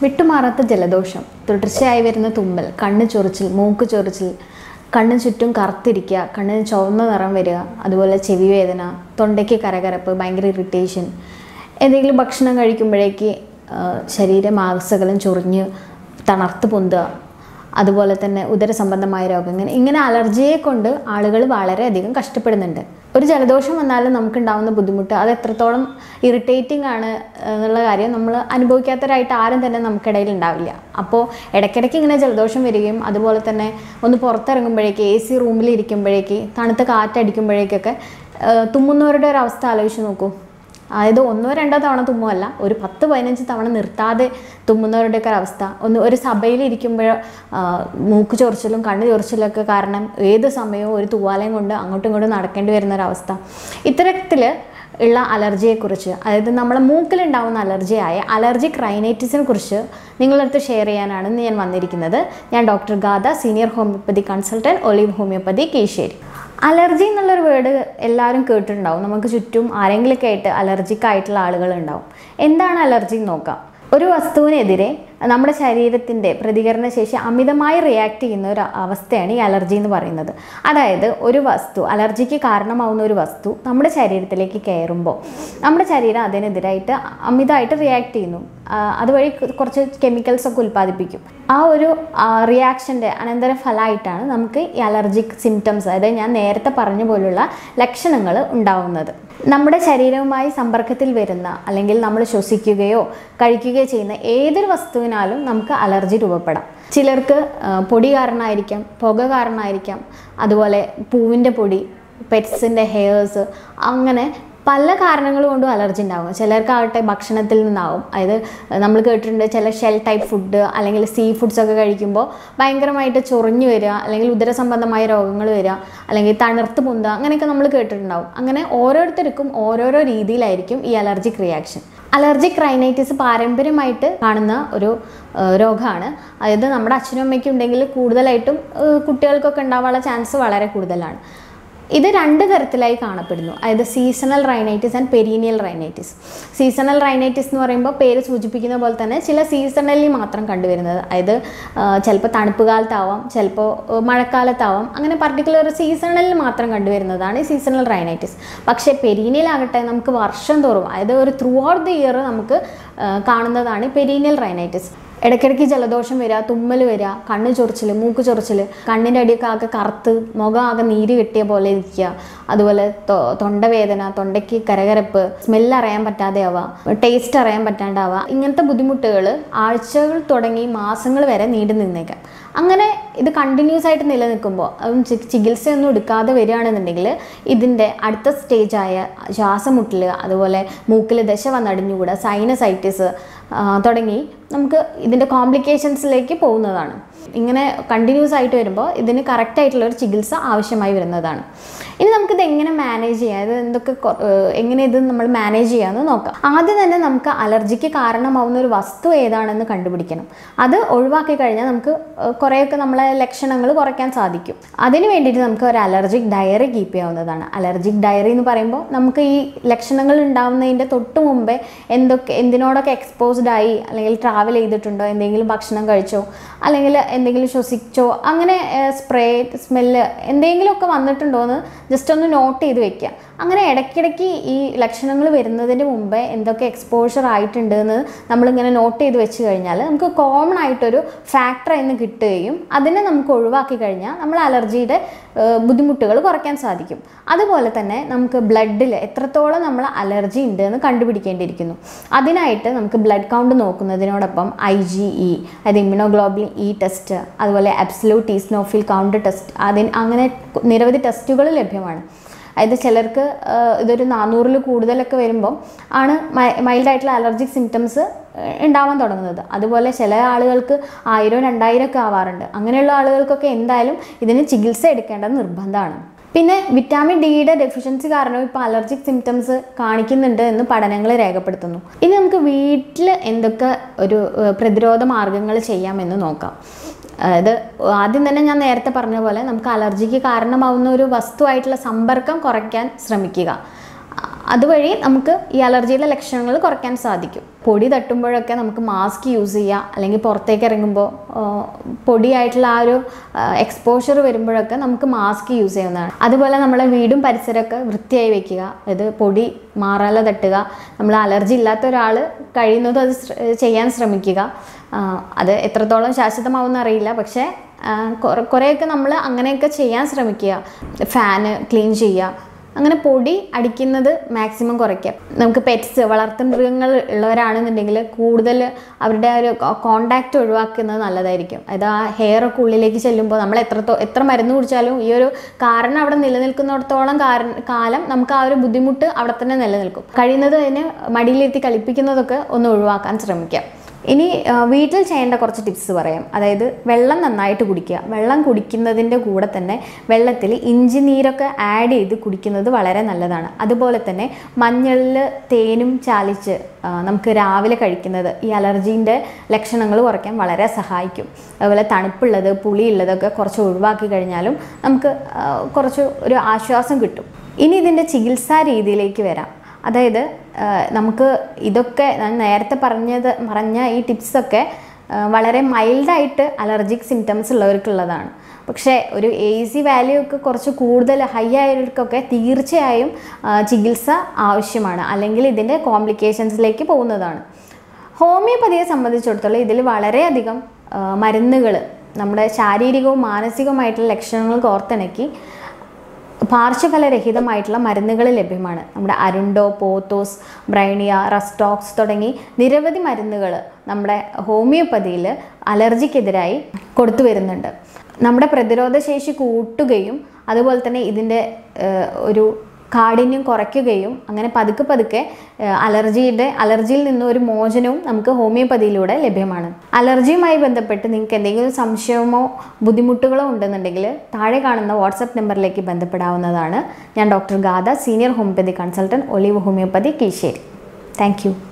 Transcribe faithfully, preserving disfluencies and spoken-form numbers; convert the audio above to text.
വിട്ടുമാറാത്ത ജലദോഷം, തുടർച്ചയായി വരുന്ന തുമ്മൽ, കണ്ണ് ചൊറിച്ചിൽ, മൂക്ക് ചൊറിച്ചിൽ, കണ്ണിന് ചുറ്റും കറുത്തിരിക്കുക, കണ്ണിന് ചുവന്ന നിറം വരിക, അതുപോലെ ചെവി വേദന, തൊണ്ടയ്ക്ക് കരകരപ്പ്, ഭയങ്കര ഇറിറ്റേഷൻ, എന്തെങ്കിലും ഭക്ഷണം കഴിക്കുമ്പോഴേക്ക് ശരീരമാസകലം ചൊറിഞ്ഞ് തണർത്ത് പൊന്തുക, അതുപോലെ തന്നെ ഉദര സംബന്ധമായ രോഗങ്ങൾ, ഇങ്ങനെ അലർജിയെ കൊണ്ട് ആളുകൾ വളരെയധികം കഷ്ടപ്പെടുന്നുണ്ട്. ഒരു ജലദോഷം വന്നാലും നമുക്കുണ്ടാകുന്ന ബുദ്ധിമുട്ട് അത് എത്രത്തോളം ഇറിറ്റേറ്റിംഗ് ആണ് എന്നുള്ള കാര്യം നമ്മൾ അനുഭവിക്കാത്തവരായിട്ട് ആരും തന്നെ നമുക്കിടയിൽ ഉണ്ടാവില്ല. അപ്പോൾ ഇടയ്ക്കിടയ്ക്ക് ഇങ്ങനെ ജലദോഷം വരികയും അതുപോലെ തന്നെ ഒന്ന് പുറത്തിറങ്ങുമ്പോഴേക്ക് എ സി റൂമിൽ ഇരിക്കുമ്പോഴേക്ക് തണുത്ത കാറ്റടിക്കുമ്പോഴേക്കൊക്കെ തുമ്മുന്നവരുടെ ഒരു അവസ്ഥ ആലോചിച്ച് നോക്കൂ. അതായത് ഒന്നോ രണ്ടോ തവണ തുമ്മുമല്ല, ഒരു പത്ത് പതിനഞ്ച് തവണ നിർത്താതെ തുമ്മുന്നവരുടെയൊക്കെ അവസ്ഥ. ഒന്ന് ഒരു സഭയിൽ ഇരിക്കുമ്പോൾ മൂക്ക് ചൊറിച്ചിലും കണ്ണ് ചൊറിച്ചിലൊക്കെ കാരണം ഏത് സമയവും ഒരു തൂവാലയും കൊണ്ട് അങ്ങോട്ടും ഇങ്ങോട്ടും നടക്കേണ്ടി വരുന്നൊരവസ്ഥ. ഇത്തരത്തിൽ ഉള്ള അലർജിയെക്കുറിച്ച്, അതായത് നമ്മളെ മൂക്കിലുണ്ടാകുന്ന അലർജിയായ അലർജിക് റൈനൈറ്റിസിനെ കുറിച്ച് നിങ്ങളടുത്ത് ഷെയർ ചെയ്യാനാണ് ഞാൻ വന്നിരിക്കുന്നത്. ഞാൻ doctor Gatha, senior homoeopathy consultant, Olive homoeopathy, Keezhissery. Allergy എന്നുള്ളൊരു വേർഡ് എല്ലാവരും കേട്ടിട്ടുണ്ടാവും. നമുക്ക് ചുറ്റും ആരെങ്കിലുമൊക്കെ ആയിട്ട് അലർജിക് ആയിട്ടുള്ള ആളുകളുണ്ടാവും. എന്താണ് അലർജി എന്ന് നോക്കാം. ഒരു വസ്തുവിനെതിരെ നമ്മുടെ ശരീരത്തിൻ്റെ പ്രതികരണ ശേഷി അമിതമായി റിയാക്ട് ചെയ്യുന്ന ഒരു അവസ്ഥയാണ് ഈ അലർജി എന്ന് പറയുന്നത്. അതായത് ഒരു വസ്തു, അലർജിക്ക് കാരണമാവുന്ന ഒരു വസ്തു നമ്മുടെ ശരീരത്തിലേക്ക് കയറുമ്പോൾ നമ്മുടെ ശരീരം അതിനെതിരായിട്ട് അമിതമായിട്ട് റിയാക്ട് ചെയ്യുന്നു. അതുവഴി കുറച്ച് കെമിക്കൽസ് ഒക്കെ ഉൽപ്പാദിപ്പിക്കും. ആ ഒരു റിയാക്ഷൻ്റെ അനന്തരഫലമായിട്ടാണ് നമുക്ക് ഈ അലർജിക് സിംറ്റംസ്, അതായത് ഞാൻ നേരത്തെ പറഞ്ഞ പോലുള്ള ലക്ഷണങ്ങൾ ഉണ്ടാവുന്നത്. നമ്മുടെ ശരീരവുമായി സമ്പർക്കത്തിൽ വരുന്ന അല്ലെങ്കിൽ നമ്മൾ ശ്വസിക്കുകയോ കഴിക്കുകയോ ചെയ്യുന്ന ഏതൊരു വസ്തുവിനാലും നമുക്ക് അലർജി രൂപപ്പെടാം. ചിലർക്ക് പൊടി കാരണമായിരിക്കാം, പുക കാരണമായിരിക്കാം, അതുപോലെ പൂവിൻ്റെ പൊടി, പെറ്റ്സിൻ്റെ ഹെയർസ്, അങ്ങനെ പല കാരണങ്ങൾ കൊണ്ടും അലർജി ഉണ്ടാകും. ചിലർക്കാകട്ടെ ഭക്ഷണത്തിൽ നിന്നാവും. അതായത് നമ്മൾ കേട്ടിട്ടുണ്ട് ചില ഷെൽ ടൈപ്പ് ഫുഡ് അല്ലെങ്കിൽ സീ ഫുഡ്സൊക്കെ കഴിക്കുമ്പോൾ ഭയങ്കരമായിട്ട് ചൊറിഞ്ഞു വരിക, അല്ലെങ്കിൽ ഉദര സംബന്ധമായ രോഗങ്ങൾ വരിക, അല്ലെങ്കിൽ തണുർത്ത് പൊന്തുക, അങ്ങനെയൊക്കെ നമ്മൾ കേട്ടിട്ടുണ്ടാവും. അങ്ങനെ ഓരോരുത്തർക്കും ഓരോരോ രീതിയിലായിരിക്കും ഈ അലർജിക് റിയാക്ഷൻ. അലർജിക് റൈനൈറ്റിസ് പാരമ്പര്യമായിട്ട് കാണുന്ന ഒരു രോഗമാണ്. അതായത് നമ്മുടെ അച്ഛനും അമ്മയ്ക്കും ഉണ്ടെങ്കിൽ കൂടുതലായിട്ടും കുട്ടികൾക്കൊക്കെ ഉണ്ടാവാനുള്ള ചാൻസ് വളരെ കൂടുതലാണ്. ഇത് രണ്ട് തരത്തിലായി കാണപ്പെടുന്നു. അതായത് seasonal rhinitis and perennial rhinitis. Seasonal rhinitis എന്ന് പറയുമ്പോൾ പേര് സൂചിപ്പിക്കുന്ന പോലെ തന്നെ ചില സീസണലി മാത്രം കണ്ടുവരുന്നത്, അതായത് ചിലപ്പോൾ തണുപ്പ് കാലത്താവാം, ചിലപ്പോൾ മഴക്കാലത്താവാം, അങ്ങനെ പർട്ടിക്കുലർ സീസണലിൽ മാത്രം കണ്ടുവരുന്നതാണ് ഈ സീസണൽ റൈനൈറ്റിസ്. പക്ഷേ പെരീനിയൽ ആകട്ടെ നമുക്ക് വർഷം തോറും, അതായത് ഒരു ത്രൂ ഔട്ട് ദി ഇയർ നമുക്ക് കാണുന്നതാണ് പെരീനിയൽ റൈനൈറ്റിസ്. ഇടയ്ക്കിടയ്ക്ക് ജലദോഷം വരിക, തുമ്മൽ വരിക, കണ്ണ് ചൊറിച്ചിൽ, മൂക്ക് ചൊറിച്ചിൽ, കണ്ണിൻ്റെ അടിയൊക്കെ ആകെ കറുത്ത് മുഖം ആകെ നീര് കെട്ടിയ പോലെ ഇരിക്കുക, അതുപോലെ തൊണ്ടവേദന, തൊണ്ടയ്ക്ക് കരകരപ്പ്, സ്മെല്ല് അറിയാൻ പറ്റാതെ ആവുക, ടേസ്റ്റ് അറിയാൻ പറ്റാണ്ടാവുക, ഇങ്ങനത്തെ ബുദ്ധിമുട്ടുകൾ ആഴ്ചകൾ തുടങ്ങി മാസങ്ങൾ വരെ നീണ്ടു നിന്നേക്കാം. അങ്ങനെ ഇത് കണ്ടിന്യൂസ് ആയിട്ട് നിലനിൽക്കുമ്പോൾ അതും ചികിത്സയൊന്നും എടുക്കാതെ വരികയാണെന്നുണ്ടെങ്കിൽ ഇതിൻ്റെ അടുത്ത സ്റ്റേജായ ശ്വാസമുട്ടൽ, അതുപോലെ മൂക്കിൽ ദശ വന്നടിഞ്ഞുകൂടുക, സൈനസൈറ്റിസ് തുടങ്ങി നമുക്ക് ഇതിൻ്റെ കോംപ്ലിക്കേഷൻസിലേക്ക് പോകുന്നതാണ്. ഇങ്ങനെ കണ്ടിന്യൂസ് ആയിട്ട് വരുമ്പോൾ ഇതിന് കറക്റ്റായിട്ടുള്ള ഒരു ചികിത്സ ആവശ്യമായി വരുന്നതാണ്. ഇനി നമുക്കിത് എങ്ങനെ മാനേജ് ചെയ്യാം, ഇത് എന്തൊക്കെ എങ്ങനെ ഇത് നമ്മൾ മാനേജ് ചെയ്യാമെന്ന് നോക്കാം. ആദ്യം തന്നെ നമുക്ക് അലർജിക്ക് കാരണമാവുന്ന ഒരു വസ്തു ഏതാണെന്ന് കണ്ടുപിടിക്കണം. അത് ഒഴിവാക്കി കഴിഞ്ഞാൽ നമുക്ക് കുറേയൊക്കെ നമ്മളെ ലക്ഷണങ്ങൾ കുറയ്ക്കാൻ സാധിക്കും. അതിന് വേണ്ടിയിട്ട് നമുക്ക് ഒരു അലർജിക് ഡയറി കീപ്പ് ചെയ്യാവുന്നതാണ്. അലർജിക് ഡയറി എന്ന് പറയുമ്പോൾ നമുക്ക് ഈ ലക്ഷണങ്ങൾ ഉണ്ടാവുന്നതിൻ്റെ തൊട്ട് മുമ്പേ എന്തൊക്കെ എന്തിനോടൊക്കെ എക്സ്പോസ്ഡ് ആയി, അല്ലെങ്കിൽ ട്രാവൽ ചെയ്തിട്ടുണ്ടോ, എന്തെങ്കിലും ഭക്ഷണം കഴിച്ചോ, അല്ലെങ്കിൽ എന്തെങ്കിലും ശ്വസിച്ചോ, അങ്ങനെ സ്പ്രേ സ്മെല്ല് എന്തെങ്കിലുമൊക്കെ വന്നിട്ടുണ്ടോ എന്ന് ജസ്റ്റ് ഒന്ന് നോട്ട് ചെയ്ത് വെക്കുക. അങ്ങനെ ഇടയ്ക്കിടയ്ക്ക് ഈ ലക്ഷണങ്ങൾ വരുന്നതിന് മുമ്പേ എന്തൊക്കെ എക്സ്പോഷർ ആയിട്ടുണ്ട് എന്ന് നമ്മളിങ്ങനെ നോട്ട് ചെയ്ത് വെച്ച് കഴിഞ്ഞാൽ നമുക്ക് കോമൺ ആയിട്ടൊരു ഫാക്ടർ എന്ന് കിട്ടുകയും അതിനെ നമുക്ക് ഒഴിവാക്കി കഴിഞ്ഞാൽ നമ്മൾ അലർജിയുടെ ബുദ്ധിമുട്ടുകൾ കുറയ്ക്കാൻ സാധിക്കും. അതുപോലെ തന്നെ നമുക്ക് ബ്ലഡിൽ എത്രത്തോളം നമ്മൾ അലർജി ഉണ്ട് എന്ന് കണ്ടുപിടിക്കേണ്ടിയിരിക്കുന്നു. അതിനായിട്ട് നമുക്ക് ബ്ലഡ് കൗണ്ട് നോക്കുന്നതിനോടൊപ്പം ഐ ജി ഇ, അതായത് ഇമ്മ്യൂണോഗ്ലോബുലിൻ ഇ ടെസ്റ്റ്, അതുപോലെ അബ്സല്യൂട്ട് ഈസ്നോഫിൽ കൗണ്ട് ടെസ്റ്റ്, അതിന് അങ്ങനെ നിരവധി ടെസ്റ്റുകൾ ലഭ്യമാണ്. അതായത് ചിലർക്ക് ഇതൊരു നാനൂറിൽ കൂടുതലൊക്കെ വരുമ്പം ആണ് മൈൽഡായിട്ടുള്ള അലർജിക് സിംറ്റംസ് ഉണ്ടാവാൻ തുടങ്ങുന്നത്. അതുപോലെ ചില ആളുകൾക്ക് ആയിരം രണ്ടായിരം ഒക്കെ ആവാറുണ്ട്. അങ്ങനെയുള്ള ആളുകൾക്കൊക്കെ എന്തായാലും ഇതിന് ചികിത്സ എടുക്കേണ്ടത് നിർബന്ധമാണ്. പിന്നെ വിറ്റാമിൻ ഡിയുടെ ഡെഫിഷ്യൻസി കാരണം ഇപ്പോൾ അലർജിക് സിംറ്റംസ് കാണിക്കുന്നുണ്ട് എന്ന് പഠനങ്ങൾ രേഖപ്പെടുത്തുന്നു. ഇനി നമുക്ക് വീട്ടിൽ എന്തൊക്കെ ഒരു പ്രതിരോധ മാർഗങ്ങൾ ചെയ്യാമെന്ന് നോക്കാം. അതായത് ആദ്യം തന്നെ ഞാൻ നേരത്തെ പറഞ്ഞ പോലെ നമുക്ക് അലർജിക്ക് കാരണമാവുന്ന ഒരു വസ്തുവായിട്ടുള്ള സമ്പർക്കം കുറയ്ക്കാൻ ശ്രമിക്കുക. അതുവഴി നമുക്ക് ഈ അലർജിയുടെ ലക്ഷണങ്ങൾ കുറയ്ക്കാൻ സാധിക്കും. പൊടി തട്ടുമ്പോഴൊക്കെ നമുക്ക് മാസ്ക് യൂസ് ചെയ്യുക, അല്ലെങ്കിൽ പുറത്തേക്ക് ഇറങ്ങുമ്പോൾ പൊടിയായിട്ടുള്ള ആ ഒരു എക്സ്പോഷർ വരുമ്പോഴൊക്കെ നമുക്ക് മാസ്ക് യൂസ് ചെയ്യുന്നതാണ്. അതുപോലെ നമ്മളെ വീടും പരിസരമൊക്കെ വൃത്തിയായി വെക്കുക. ഇത് പൊടി മാറാല തട്ടുക. നമ്മൾ അലർജി ഇല്ലാത്ത ഒരാൾ കഴിയുന്നതും അത് ചെയ്യാൻ ശ്രമിക്കുക. അത് എത്രത്തോളം ശാശ്വതമാവുമെന്ന് അറിയില്ല, പക്ഷേ കുറേയൊക്കെ നമ്മൾ അങ്ങനെയൊക്കെ ചെയ്യാൻ ശ്രമിക്കുക. ഫാന് ക്ലീൻ ചെയ്യുക, അങ്ങനെ പൊടി അടിക്കുന്നത് മാക്സിമം കുറയ്ക്കാം. നമുക്ക് പെറ്റ്സ് വളർത്തുമൃഗങ്ങൾ ഉള്ളവരാണെന്നുണ്ടെങ്കിൽ കൂടുതൽ അവരുടെ ഒരു കോണ്ടാക്റ്റ് ഒഴിവാക്കുന്നത് നല്ലതായിരിക്കും. അതായത് ആ ഹെയർ ഒക്കെ ഉള്ളിലേക്ക് ചെല്ലുമ്പോൾ നമ്മൾ എത്രത്തോ എത്ര മരുന്ന് കുടിച്ചാലും ഈ ഒരു കാരണം അവിടെ നിലനിൽക്കുന്നിടത്തോളം കാലം നമുക്ക് ആ ഒരു ബുദ്ധിമുട്ട് അവിടെ തന്നെ നിലനിൽക്കും. കഴിയുന്നത് അതിന് മടിയിലിരുത്തി കളിപ്പിക്കുന്നതൊക്കെ ഒന്ന് ഒഴിവാക്കാൻ ശ്രമിക്കാം. ഇനി വീട്ടിൽ ചെയ്യേണ്ട കുറച്ച് ടിപ്സ് പറയാം. അതായത് വെള്ളം നന്നായിട്ട് കുടിക്കുക. വെള്ളം കുടിക്കുന്നതിൻ്റെ കൂടെ തന്നെ വെള്ളത്തിൽ ഇഞ്ചി നീരൊക്കെ ആഡ് ചെയ്ത് കുടിക്കുന്നത് വളരെ നല്ലതാണ്. അതുപോലെ തന്നെ മഞ്ഞളിൽ തേനും ചാലിച്ച് നമുക്ക് രാവിലെ കഴിക്കുന്നത് ഈ അലർജീൻ്റെ ലക്ഷണങ്ങൾ കുറയ്ക്കാൻ വളരെ സഹായിക്കും. അതുപോലെ തണുപ്പുള്ളത് പുളിയുള്ളതൊക്കെ കുറച്ച് ഒഴിവാക്കി കഴിഞ്ഞാലും നമുക്ക് കുറച്ച് ഒരു ആശ്വാസം കിട്ടും. ഇനി ഇതിൻ്റെ ചികിത്സാ രീതിയിലേക്ക് വരാം. അതായത് നമുക്ക് ഇതൊക്കെ ഞാൻ നേരത്തെ പറഞ്ഞത് പറഞ്ഞ ഈ ടിപ്സൊക്കെ വളരെ മൈൽഡായിട്ട് അലർജിക് സിംറ്റംസ് ഉള്ളവർക്കുള്ളതാണ്. പക്ഷേ ഒരു എ സി വാല്യൂ ഒക്കെ കുറച്ച് കൂടുതൽ ഹൈ ആയവർക്കൊക്കെ തീർച്ചയായും ചികിത്സ ആവശ്യമാണ്, അല്ലെങ്കിൽ ഇതിൻ്റെ കോംപ്ലിക്കേഷൻസിലേക്ക് പോകുന്നതാണ്. ഹോമിയോപ്പതിയെ സംബന്ധിച്ചിടത്തോളം ഇതിൽ വളരെയധികം മരുന്നുകൾ നമ്മുടെ ശാരീരികവും മാനസികവുമായിട്ടുള്ള ലക്ഷണങ്ങൾ കോർത്തിണക്കി പാർശ്വഫലരഹിതമായിട്ടുള്ള മരുന്നുകൾ ലഭ്യമാണ്. നമ്മുടെ അരുണ്ടോ, പോത്തോസ്, ബ്രൈനിയ, റസ്റ്റോക്സ് തുടങ്ങി നിരവധി മരുന്നുകൾ നമ്മുടെ ഹോമിയോപ്പതിയിൽ അലർജിക്കെതിരായി കൊടുത്തു വരുന്നുണ്ട്. നമ്മുടെ പ്രതിരോധ ശേഷി കൂട്ടുകയും അതുപോലെ തന്നെ ഇതിൻ്റെ ഒരു കാഠിന്യം കുറയ്ക്കുകയും അങ്ങനെ പതുക്കെ പതുക്കെ അലർജിയുടെ അലർജിയിൽ നിന്ന് ഒരു മോചനവും നമുക്ക് ഹോമിയോപ്പതിയിലൂടെ ലഭ്യമാണ്. അലർജിയുമായി ബന്ധപ്പെട്ട് നിങ്ങൾക്ക് എന്തെങ്കിലും സംശയമോ ബുദ്ധിമുട്ടുകളോ ഉണ്ടെന്നുണ്ടെങ്കിൽ താഴെ കാണുന്ന വാട്സപ്പ് നമ്പറിലേക്ക് ബന്ധപ്പെടാവുന്നതാണ്. ഞാൻ doctor Gatha, senior homoeopathy consultant, Olive homoeopathy, Keezhissery. Thank U.